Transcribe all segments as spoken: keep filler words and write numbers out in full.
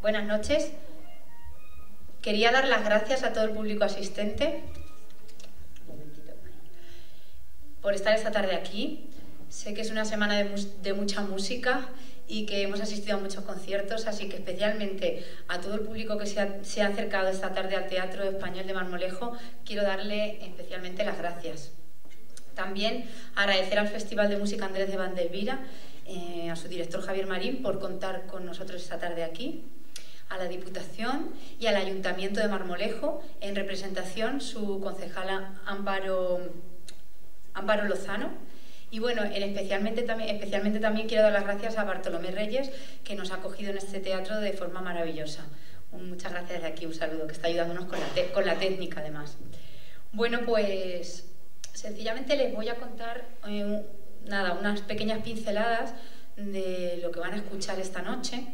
Buenas noches. Quería dar las gracias a todo el público asistente por estar esta tarde aquí. Sé que es una semana de, de mucha música y que hemos asistido a muchos conciertos, así que especialmente a todo el público que se ha, se ha acercado esta tarde al Teatro Español de Marmolejo, quiero darle especialmente las gracias. También agradecer al Festival de Música Andrés de Vandelvira, eh, a su director Javier Marín por contar con nosotros esta tarde aquí, a la Diputación y al Ayuntamiento de Marmolejo, en representación su concejala Amparo, Amparo Lozano. Y bueno, en especialmente, también, especialmente también quiero dar las gracias a Bartolomé Reyes, que nos ha acogido en este teatro de forma maravillosa. Muchas gracias de aquí, un saludo, que está ayudándonos con la, te con la técnica además. Bueno, pues sencillamente les voy a contar eh, nada, unas pequeñas pinceladas de lo que van a escuchar esta noche.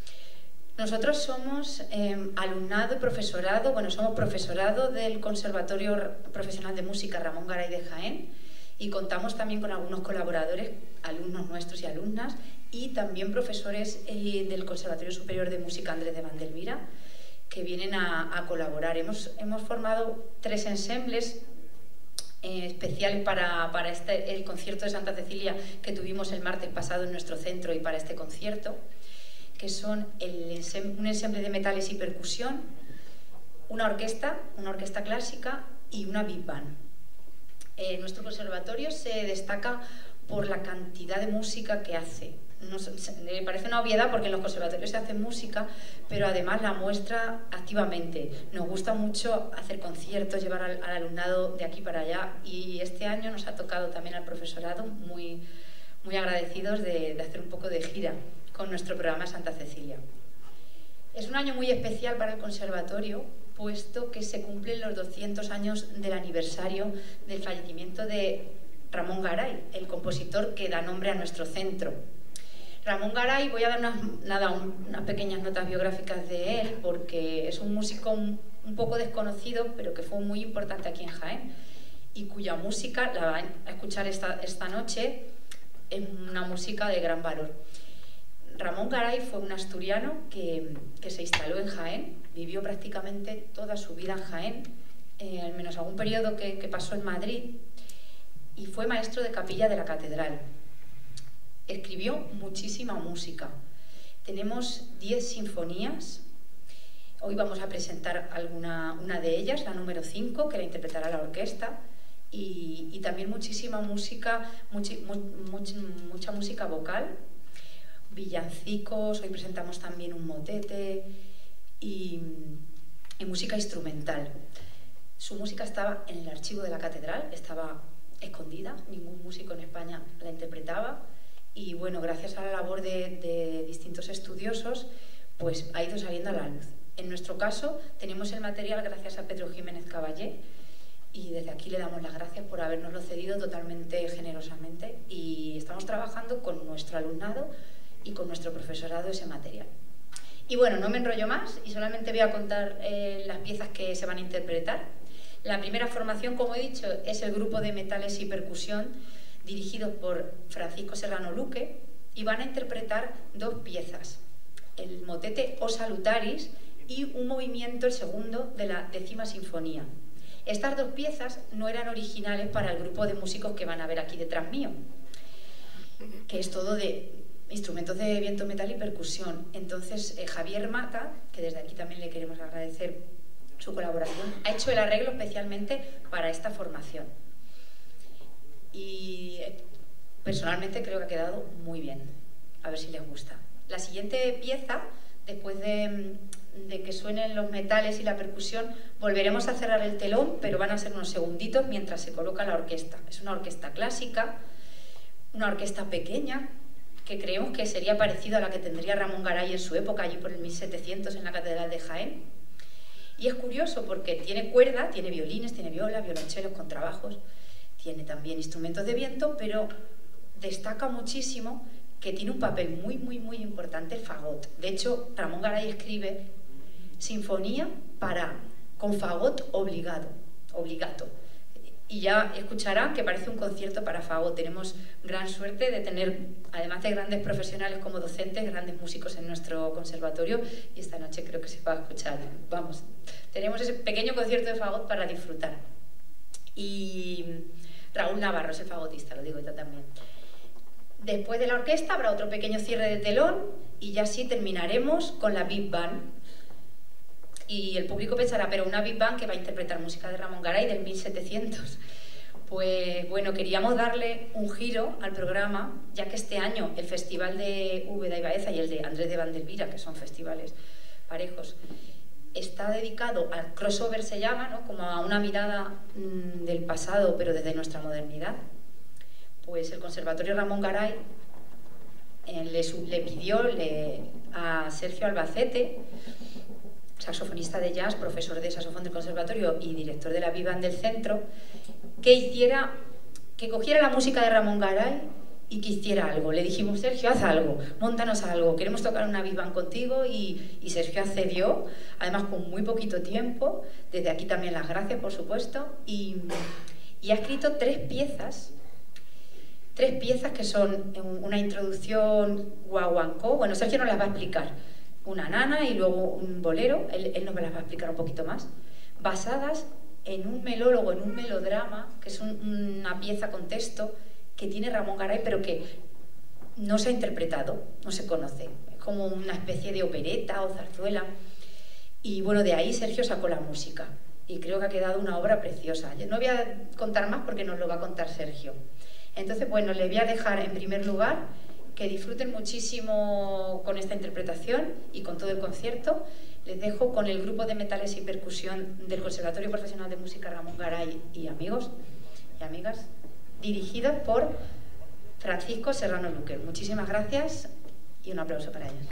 Nosotros somos eh, alumnado y profesorado, bueno, somos profesorado del Conservatorio Profesional de Música Ramón Garay de Jaén, y contamos también con algunos colaboradores, alumnos nuestros y alumnas, y también profesores eh, del Conservatorio Superior de Música Andrés de Vandelvira, que vienen a, a colaborar. Hemos, hemos formado tres ensembles eh, especiales para, para este, el concierto de Santa Cecilia que tuvimos el martes pasado en nuestro centro y para este concierto, que son el ensem un ensemble de metales y percusión, una orquesta, una orquesta clásica y una big band. Eh, nuestro conservatorio se destaca por la cantidad de música que hace. Nos, me parece una obviedad porque en los conservatorios se hace música, pero además la muestra activamente. Nos gusta mucho hacer conciertos, llevar al, al alumnado de aquí para allá, y este año nos ha tocado también al profesorado, muy, muy agradecidos de, de hacer un poco de gira con nuestro programa Santa Cecilia. Es un año muy especial para el conservatorio, puesto que se cumplen los doscientos años del aniversario del fallecimiento de Ramón Garay, el compositor que da nombre a nuestro centro. Ramón Garay, voy a dar unas, nada, unas pequeñas notas biográficas de él, porque es un músico un, un poco desconocido, pero que fue muy importante aquí en Jaén, y cuya música, la van a escuchar esta, esta noche, es una música de gran valor. Ramón Garay fue un asturiano que, que se instaló en Jaén, vivió prácticamente toda su vida en Jaén, eh, al menos algún periodo que, que pasó en Madrid, y fue maestro de capilla de la catedral. Escribió muchísima música. Tenemos diez sinfonías. Hoy vamos a presentar alguna, una de ellas, la número cinco, que la interpretará la orquesta, y, y también muchísima música, muchi, mu, much, mucha música vocal, villancicos. Hoy presentamos también un motete y, y música instrumental. Su música estaba en el archivo de la catedral, estaba escondida, ningún músico en España la interpretaba, y bueno, gracias a la labor de, de distintos estudiosos, pues ha ido saliendo a la luz. En nuestro caso tenemos el material gracias a Pedro Jiménez Caballé, y desde aquí le damos las gracias por habernoslo cedido totalmente generosamente, y estamos trabajando con nuestro alumnado y con nuestro profesorado ese material. Y bueno, no me enrollo más y solamente voy a contar eh, las piezas que se van a interpretar. La primera formación, como he dicho, es el grupo de metales y percusión, dirigido por Francisco Serrano Luque, y van a interpretar dos piezas, el motete O Salutaris y un movimiento, el segundo, de la décima sinfonía. Estas dos piezas no eran originales para el grupo de músicos que van a ver aquí detrás mío, que es todo de instrumentos de viento, metal y percusión. Entonces eh, Javier Mata, que desde aquí también le queremos agradecer su colaboración, ha hecho el arreglo especialmente para esta formación, y eh, personalmente creo que ha quedado muy bien, a ver si les gusta. La siguiente pieza, después de, de que suenen los metales y la percusión, volveremos a cerrar el telón, pero van a ser unos segunditos mientras se coloca la orquesta. Es una orquesta clásica, una orquesta pequeña, que creemos que sería parecida a la que tendría Ramón Garay en su época, allí por el mil setecientos en la Catedral de Jaén. Y es curioso porque tiene cuerda, tiene violines, tiene viola, violonchelos, contrabajos, tiene también instrumentos de viento, pero destaca muchísimo que tiene un papel muy, muy, muy importante el fagot. De hecho, Ramón Garay escribe sinfonía para, con fagot obligado, obligato. y ya escucharán que parece un concierto para fagot. Tenemos gran suerte de tener, además de grandes profesionales como docentes, grandes músicos en nuestro conservatorio, y esta noche creo que se va a escuchar. Vamos, tenemos ese pequeño concierto de fagot para disfrutar. Y Raúl Navarro es el fagotista, lo digo yo también. Después de la orquesta habrá otro pequeño cierre de telón y ya sí terminaremos con la Big Band. Y el público pensará, pero una Big Band que va a interpretar música de Ramón Garay del mil setecientos. Pues bueno, queríamos darle un giro al programa, ya que este año el Festival de Úbeda y Baeza y el de Andrés de Vandelvira, que son festivales parejos, está dedicado al crossover, se llama, ¿no? Como a una mirada mmm, del pasado, pero desde nuestra modernidad. Pues el Conservatorio Ramón Garay eh, le, le pidió le, a Sergio Albacete, saxofonista de jazz, profesor de saxofón del conservatorio y director de la Big Band del centro, que hiciera, que cogiera la música de Ramón Garay y que hiciera algo. Le dijimos, Sergio, haz algo, móntanos algo, queremos tocar una Big Band contigo, y, y Sergio accedió, además con muy poquito tiempo. Desde aquí también las gracias, por supuesto, y, y ha escrito tres piezas, tres piezas que son una introducción guaguancó. Bueno, Sergio nos las va a explicar, una nana y luego un bolero, él, él nos las va a explicar un poquito más, basadas en un melólogo, en un melodrama, que es un, una pieza con texto que tiene Ramón Garay, pero que no se ha interpretado, no se conoce, es como una especie de opereta o zarzuela. Y bueno, de ahí Sergio sacó la música y creo que ha quedado una obra preciosa. Yo no voy a contar más porque nos lo va a contar Sergio. Entonces, bueno, le voy a dejar en primer lugar que disfruten muchísimo con esta interpretación y con todo el concierto. Les dejo con el grupo de metales y percusión del Conservatorio Profesional de Música Ramón Garay y amigos y amigas, dirigidos por Francisco Serrano Luque. Muchísimas gracias y un aplauso para ellos.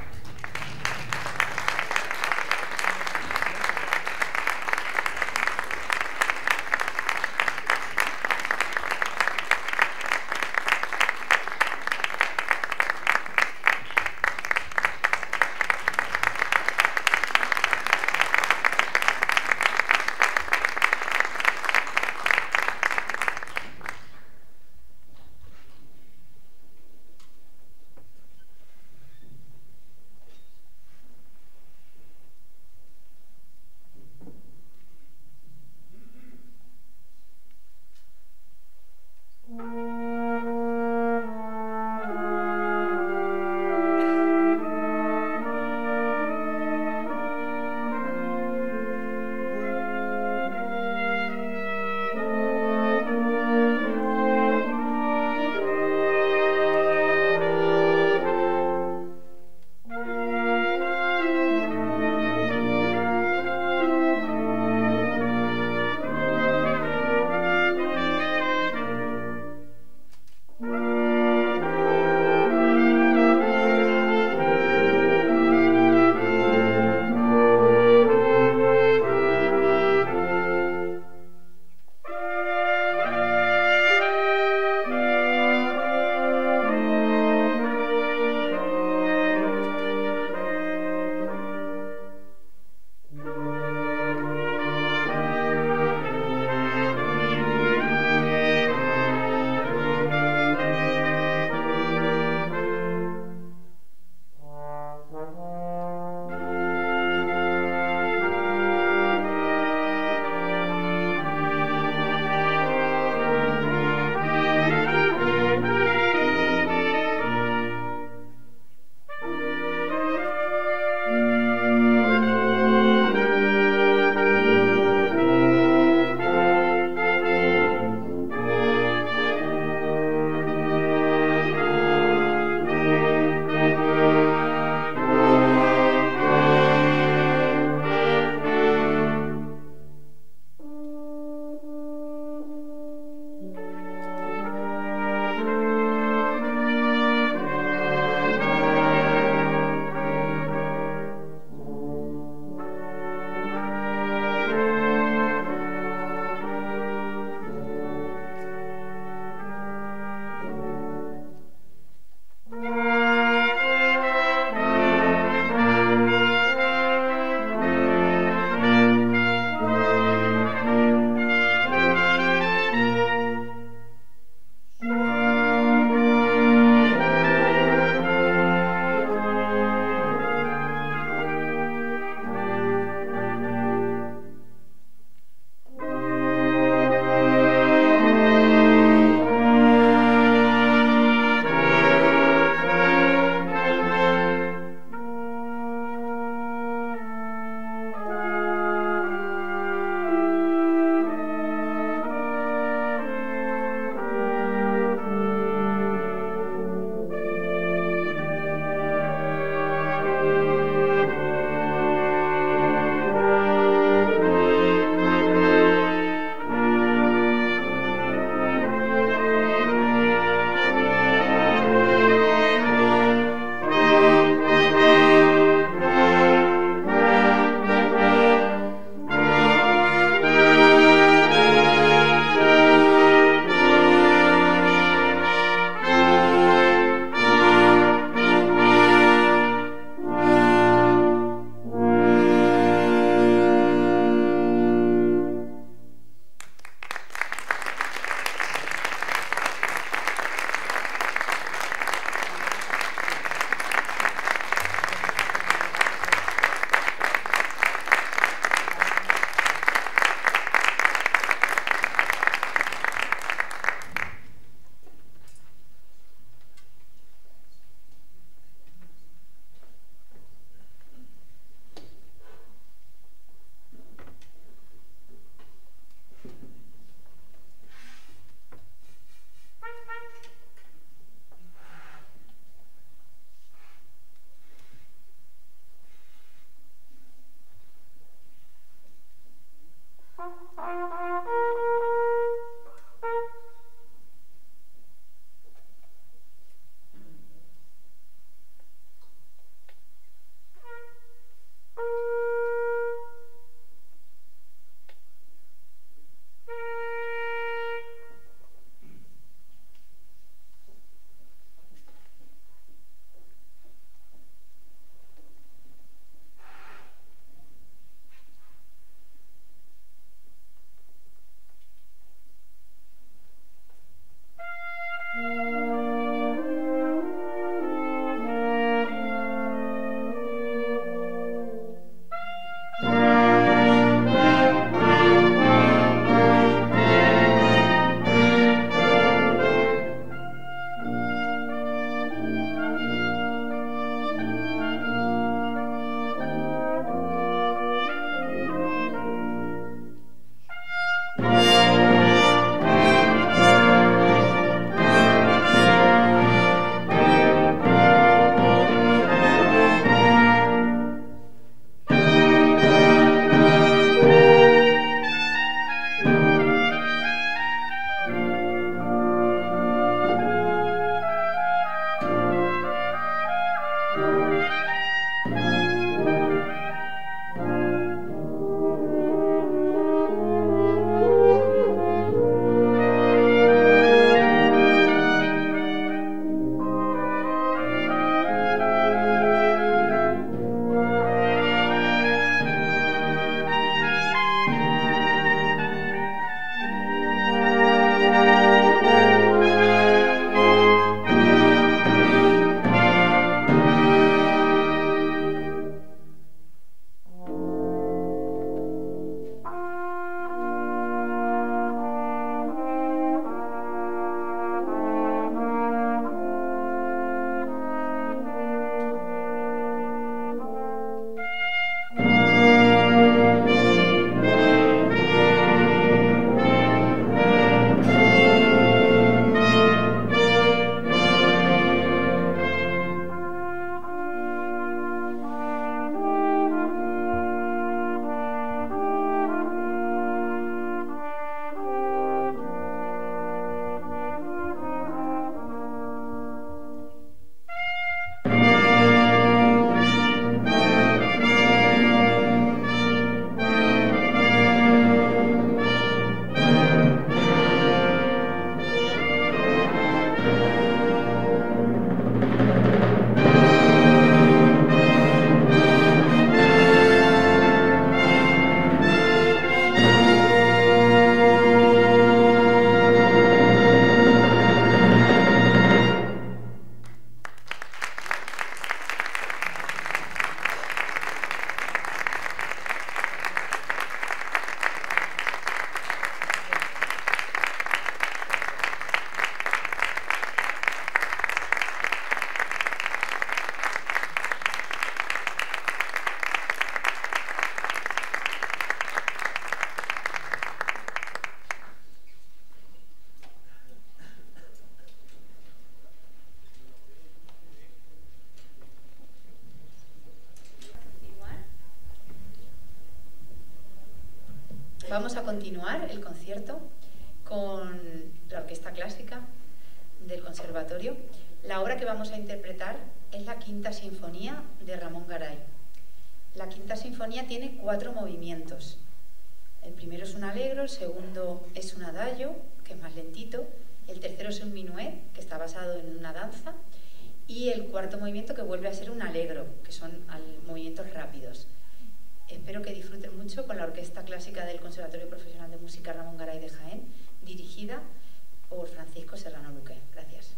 Vamos a continuar el concierto con la Orquesta Clásica del Conservatorio. La obra que vamos a interpretar es la Quinta Sinfonía de Ramón Garay. La Quinta Sinfonía tiene cuatro movimientos. El primero es un allegro, el segundo es un adagio, que es más lentito, el tercero es un minuet, que está basado en una danza, y el cuarto movimiento que vuelve a ser un allegro, que son movimientos rápidos. Espero que disfruten mucho con la Orquesta Clásica del Conservatorio Profesional de Música Ramón Garay de Jaén, dirigida por Francisco Serrano Luque. Gracias.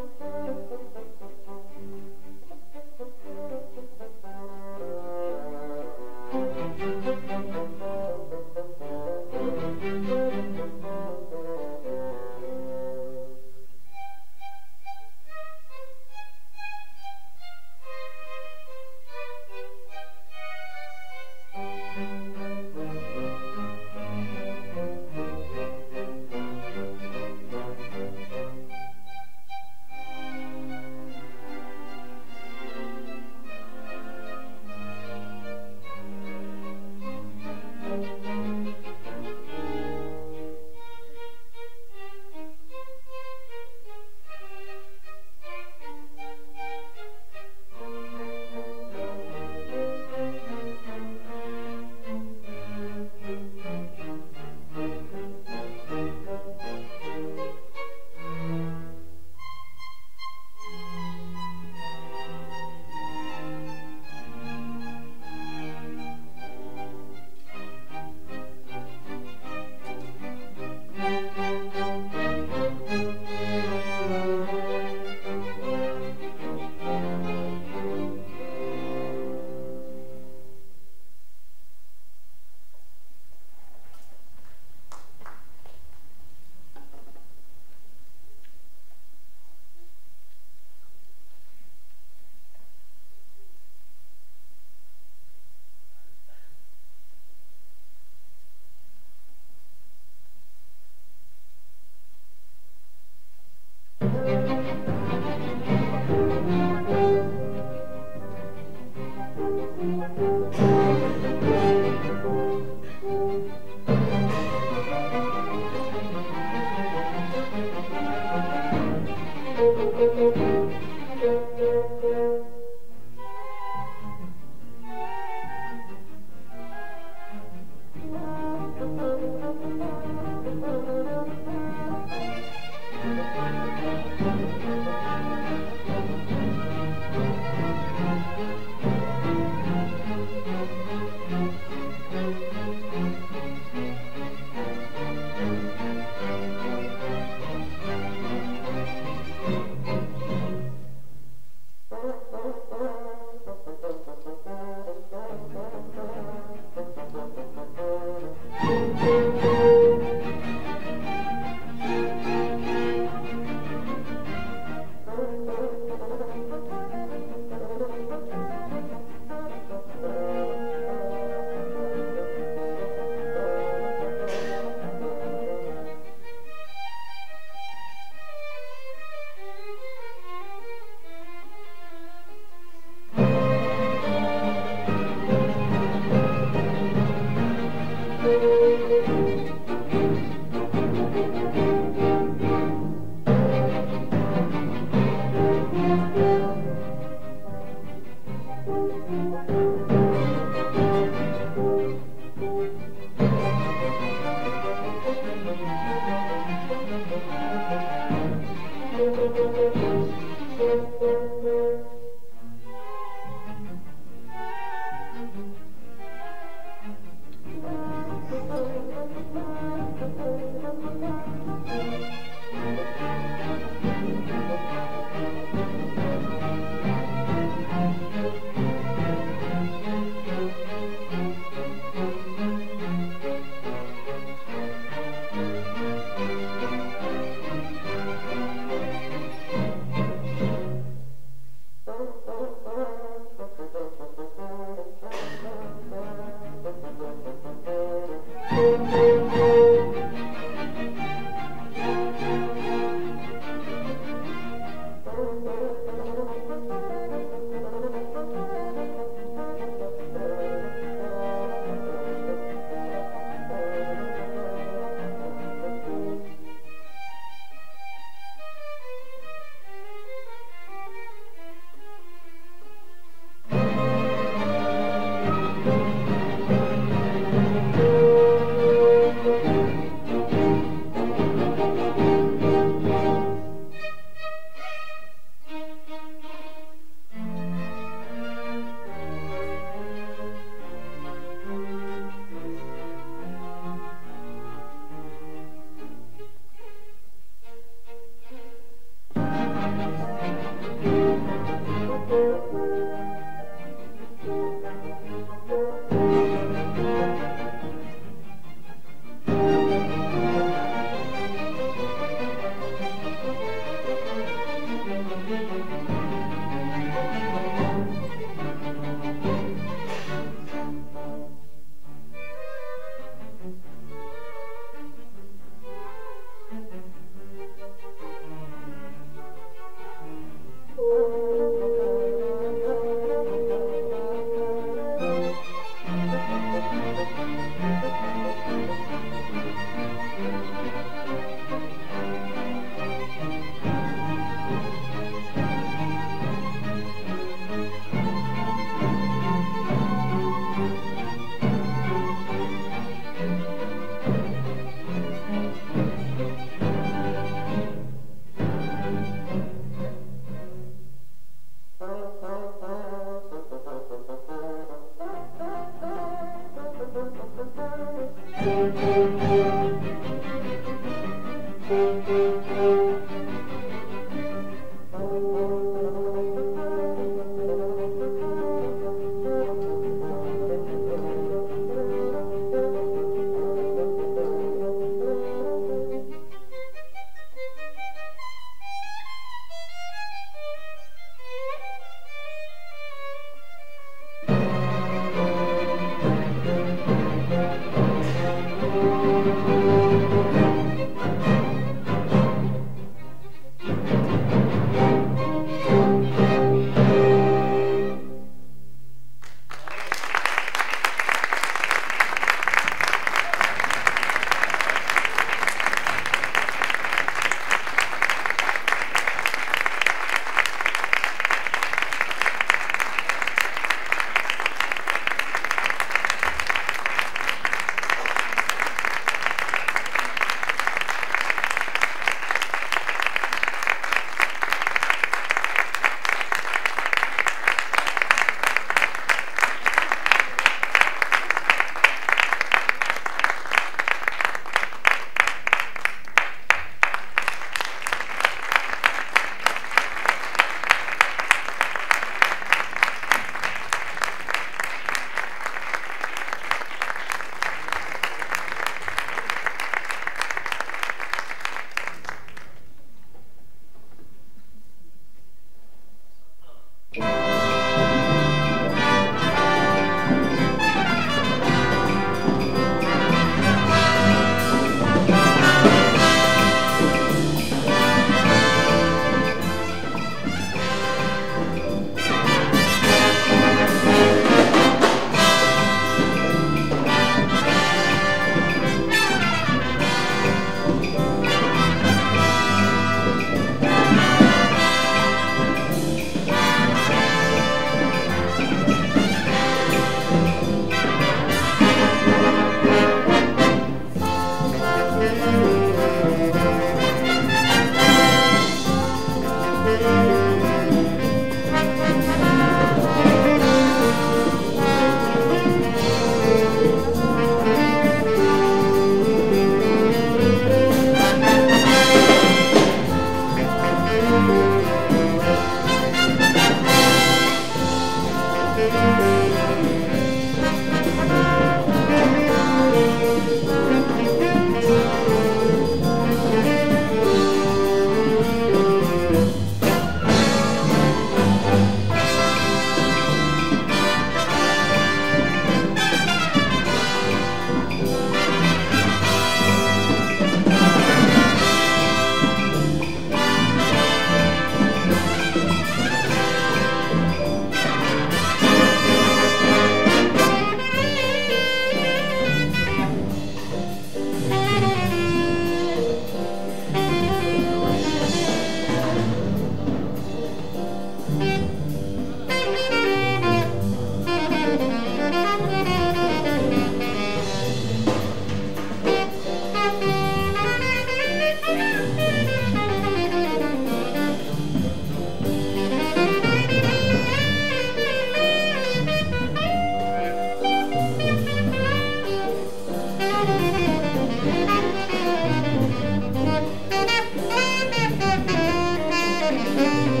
Thank you.